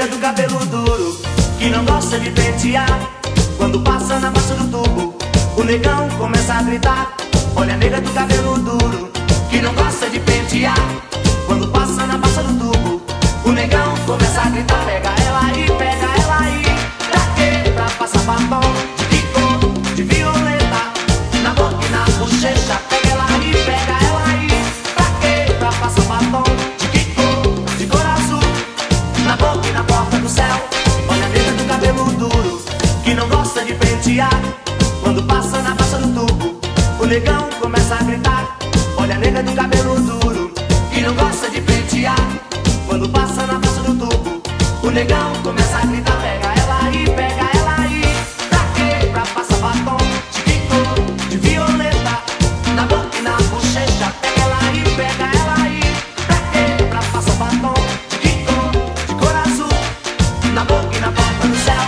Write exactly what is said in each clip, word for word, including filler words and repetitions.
Nega do cabelo duro, que não gosta de pentear. Quando passa na baixa do tubo, o negão começa a gritar. Olha a nega do cabelo duro, que não gosta de pentear. Quando passa na baixa do tubo, o negão começa a gritar. Pega ela aí, pega ela aí. Pra quê? Pra passar batom de que cor? De violeta, na boca e na bochecha. Pega ela aí, pega ela aí. Pra quê? Pra passar batom de que cor? De cor azul, na boca e na porta do céu. Olha a nega do cabelo duro, que não gosta de pentear. Quando passa na baixa do tubo, o negão começa a gritar. Olha a nega do cabelo duro, que não gosta de pentear. Quando passa na baixa do tubo, o negão começa a gritar. Pega ela aí, pega ela aí. Pra quê? Pra passar batom de que cor? De violeta, na boca e na bochecha. Pega ela aí, pega ela aí. Pra quê? Pra passar batom de que cor? De cor azul, na boca e na porta do céu.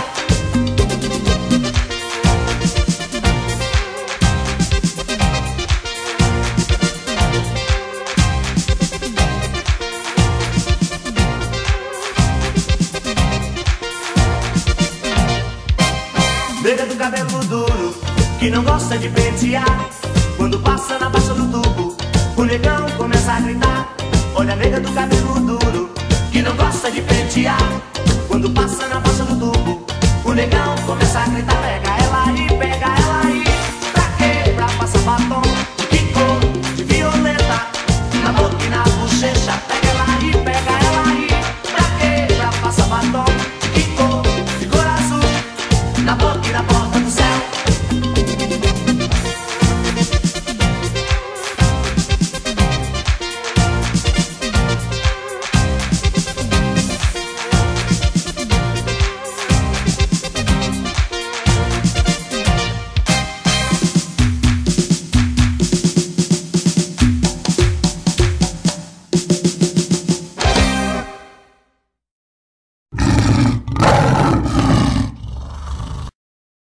Nega do cabelo duro, que não gosta de pentear. Quando passa na baixa do tubo, o negão começa a gritar. Olha a nega do cabelo duro, que não gosta de pentear. Quando passa na baixa do tubo, o negão começa a gritar.